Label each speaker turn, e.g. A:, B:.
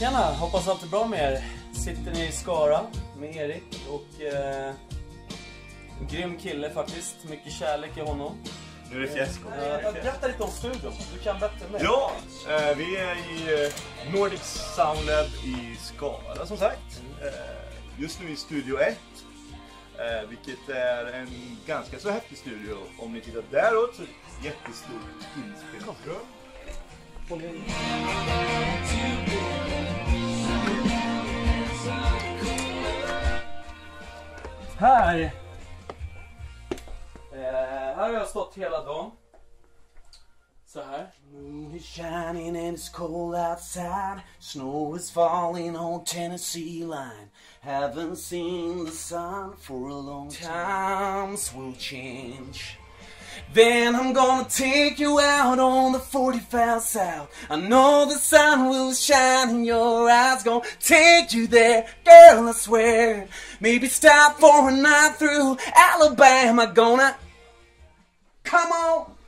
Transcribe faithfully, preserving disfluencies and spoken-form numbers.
A: Tjena, hoppas allt är bra med er. Sitter ni i Skara med Erik och eh, en grym kille faktiskt. Mycket kärlek i honom.
B: Nu är det fjäsko.
A: Eh, berätta lite om studion, du kan bättre med.
B: Ja, eh, vi är i eh, Nordic Sound Lab i Skara som sagt. Eh, just nu i Studio ett. Eh, vilket är en ganska så häftig studio. Om ni tittar däråt så är det ett jättestort inspelningsrum.
A: Här eh, Här har jag stått hela dagen. Så här.
C: Moon is shining and it's cold outside. Snow is falling on Tennessee line. Haven't seen the sun for a long time. Times will change. Then I'm gonna take you out on the forty-five south. I know the sun will shine in your eyes. Gonna take you there, girl, I swear. Maybe stop for a night through Alabama. Gonna come on.